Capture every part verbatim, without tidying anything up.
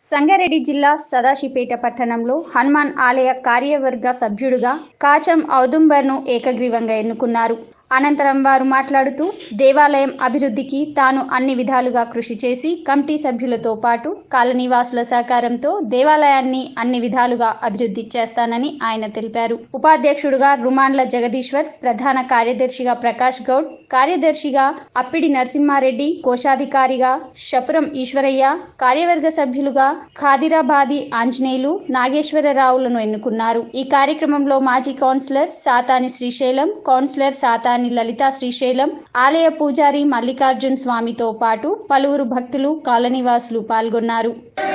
సంగారెడ్డి జిల్లా సదాశివపేట పట్టణంలో హనుమాన్ ఆలయ కార్యవర్గ సభ్యుడిగా కాచం ఔదుంబర్ను ఏకగ్రీవంగా ఎన్నుకున్నారు. అనంతరం వారు మాట్లాడుతూ దేవాలయం అభివృద్ధికి తాను అన్ని విధాలుగా కృషి చేసి కమిటీ సభ్యులతో పాటు కాలనీవాసుల సహకారంతో దేవాలయాన్ని అన్ని విధాలుగా అభివృద్ధి చేస్తానని ఆయన తెలిపారు. ఉపాధ్యక్షుడుగా రుమాండ్ల జగదీశ్వర్, ప్రధాన కార్యదర్శిగా ప్రకాష్ గౌడ్, కార్యదర్శిగా అప్పిడి నరసింహారెడ్డి, కోశాధికారిగా షపురం ఈశ్వరయ్య, కార్యవర్గ సభ్యులుగా ఖాదిరాబాది ఆంజనేయులు, నాగేశ్వరరావులను ఎన్నుకున్నారు. ఈ కార్యక్రమంలో మాజీ కౌన్సిలర్ సాతాని శ్రీశైలం, కౌన్సిలర్ సాతాని లలితా శ్రీశైలం, ఆలయ పూజారి మల్లికార్జున్ స్వామితో పాటు పలువురు భక్తులు, కాలనీవాసులు పాల్గొన్నారు.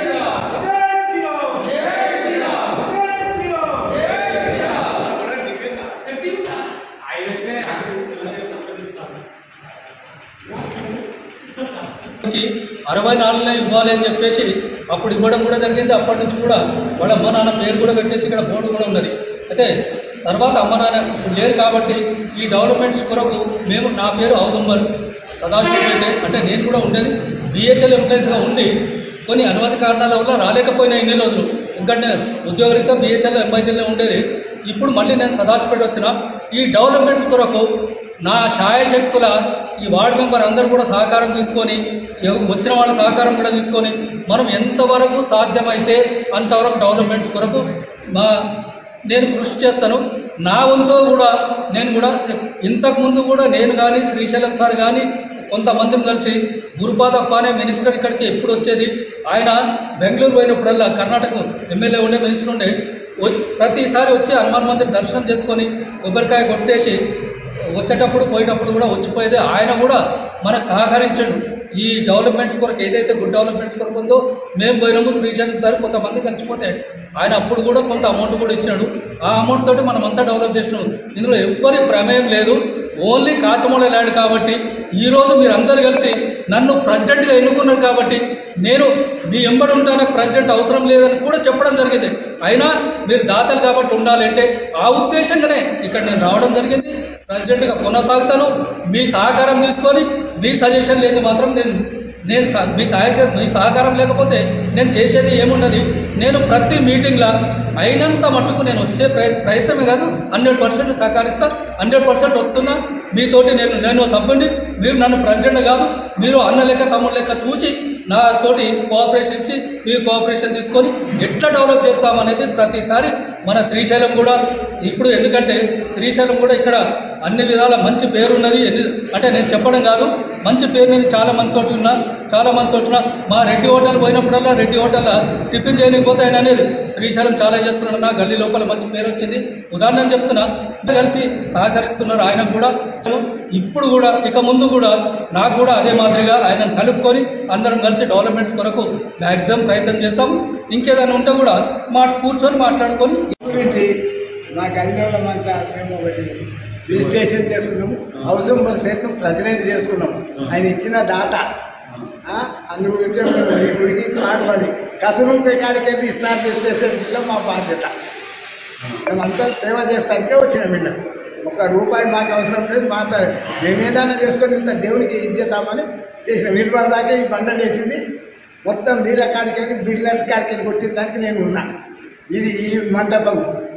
అరవై నాలుగులో ఇవ్వాలి అని చెప్పేసి అప్పుడు ఇవ్వడం కూడా జరిగింది. అప్పటి నుంచి కూడా వాళ్ళ అమ్మ నాన్న పేరు కూడా పెట్టేసి ఇక్కడ బోర్డు కూడా ఉన్నది. అయితే తర్వాత అమ్మ నాన్న లేరు కాబట్టి ఈ డెవలప్మెంట్స్ కొరకు మేము నా పేరు ఔదుంబర్ సదాశివపేట అంటే నేను కూడా ఉండేది బిహెచ్ఎల్ ఎంప్లాయీస్గా ఉండి కొన్ని అనుమతి కారణాల వల్ల రాలేకపోయినా ఇన్ని రోజులు, ఎందుకంటే ఉద్యోగరీత్యా బిహెచ్ఎల్ ఎంఐజీలో ఉండేది. ఇప్పుడు మళ్ళీ నేను సదాశివపేట వచ్చిన ఈ డెవలప్మెంట్స్ కొరకు నా శాయశక్తుల ఈ వార్డు మెంబర్ అందరూ కూడా సహకారం తీసుకొని వచ్చిన వాళ్ళ సహకారం కూడా తీసుకొని మనం ఎంతవరకు సాధ్యమైతే అంతవరకు డెవలప్మెంట్స్ కొరకు మా నేను కృషి చేస్తాను. నా వంతు కూడా నేను కూడా ఇంతకుముందు కూడా నేను కానీ శ్రీశైలం సార్ కానీ కొంతమందిని కలిసి గురుపాదప్ప అనే మినిస్టర్ ఇక్కడికి ఎప్పుడు వచ్చేది, ఆయన బెంగళూరు పోయినప్పుడల్లా కర్ణాటక ఎమ్మెల్యే ఉండే మినిస్టర్ ఉండే ప్రతిసారి వచ్చి హనుమాన్ మందిర్ దర్శనం చేసుకొని కొబ్బరికాయ కొట్టేసి వచ్చేటప్పుడు పోయేటప్పుడు కూడా వచ్చిపోయేది. ఆయన కూడా మనకు సహకరించాడు. ఈ డెవలప్మెంట్స్ కొరకు ఏదైతే గుడ్ డెవలప్మెంట్స్ కొరకు ఉందో మేము పోయినాము శ్రీశైలం సార్ కొంతమంది కలిసిపోతే ఆయన అప్పుడు కూడా కొంత అమౌంట్ కూడా ఇచ్చాడు. ఆ అమౌంట్ తోటి మనం అంతా డెవలప్ చేసినాం. ఇందులో ఎవ్వరి ప్రమేయం లేదు, ఓన్లీ కాచమూల ల్యాండ్ కాబట్టి ఈరోజు మీరు అందరూ కలిసి నన్ను ప్రెసిడెంట్గా ఎన్నుకున్నారు కాబట్టి నేను మీ ఎంబడి ఉంటా, నాకు ప్రెసిడెంట్ అవసరం లేదని కూడా చెప్పడం జరిగింది. అయినా మీరు దాతలు కాబట్టి ఉండాలి అంటే ఆ ఉద్దేశంగానే ఇక్కడ నేను రావడం జరిగింది. ప్రెసిడెంట్గా కొనసాగుతాను. మీ సహకారం తీసుకొని మీ సజెషన్ లేదు మాత్రం నేను నేను మీ సహకారం మీ సహకారం లేకపోతే నేను చేసేది ఏమున్నది. నేను ప్రతి మీటింగ్లో అయినంత మట్టుకు నేను వచ్చే ప్రయత్నమే కాదు, హండ్రెడ్ పర్సెంట్ సహకరిస్తాను. హండ్రెడ్ పర్సెంట్ వస్తున్నా మీతోటి. నేను నేను సభ్యుడిని, మీరు నన్ను ప్రెసిడెంట్ కాదు, మీరు అన్న లెక్క తమ్ముడు లెక్క చూసి నాతోటి కోఆపరేషన్ ఇచ్చి మీరు కోఆపరేషన్ తీసుకొని ఎట్లా డెవలప్ చేస్తామనేది ప్రతిసారి మన శ్రీశైలం కూడా ఇప్పుడు, ఎందుకంటే శ్రీశైలం కూడా ఇక్కడ అన్ని విధాల మంచి పేరు ఉన్నది. అంటే నేను చెప్పడం కాదు, మంచి పేరు నేను చాలా మందితోటి ఉన్నా చాలా మందితోటి ఉన్నా మా రెడ్డి హోటల్ పోయినప్పుడల్లా రెడ్డి హోటల్లో టిఫిన్ చేయలేకపోతే ఆయన అనేది శ్రీశైలం చాలా చేస్తున్నాడు, నా గల్లీ లోపల మంచి పేరు వచ్చింది. ఉదాహరణ చెప్తున్నా, కలిసి సహకరిస్తున్నారు ఆయన కూడా. ఇప్పుడు కూడా ఇక ముందు కూడా నాకు కూడా అదే మాదిరిగా ఆయనను కలుపుకొని అందరం కలిసి డెవలప్మెంట్స్ కొరకు మ్యాక్సిమం ప్రయత్నం చేస్తాం. ఇంకేదైనా ఉంటే కూడా మాట కూర్చొని మాట్లాడుకొని నా గల్లీమంతా మేము ఒకటి రిజిస్ట్రేషన్ చేసుకున్నాము. హౌసింగ్ సెట్ ప్రెసిడెంట్ చేసుకున్నాము. ఆయన ఇచ్చిన దాత అందు గురించి మేము ఈ గుడికి పాటుపడి కసరు కాడికెళ్ళి ఇస్లాం చేసే మా బాధ్యత. మేమంతా సేవ చేస్తానికే వచ్చిన వీళ్ళం. ఒక్క రూపాయి మాకు అవసరం లేదు. మాట మేము ఏదైనా చేసుకొని ఇంత దేవునికి ఇచ్చేద్దామని చేసిన నిలబడి దాకా ఈ బండ వేసింది మొత్తం నీళ్ళ కాడికెళ్ళి బిర్లర్ కాడికెళ్ళి కొట్టిన దానికి నేను ఉన్నా. ఇది ఈ మండపం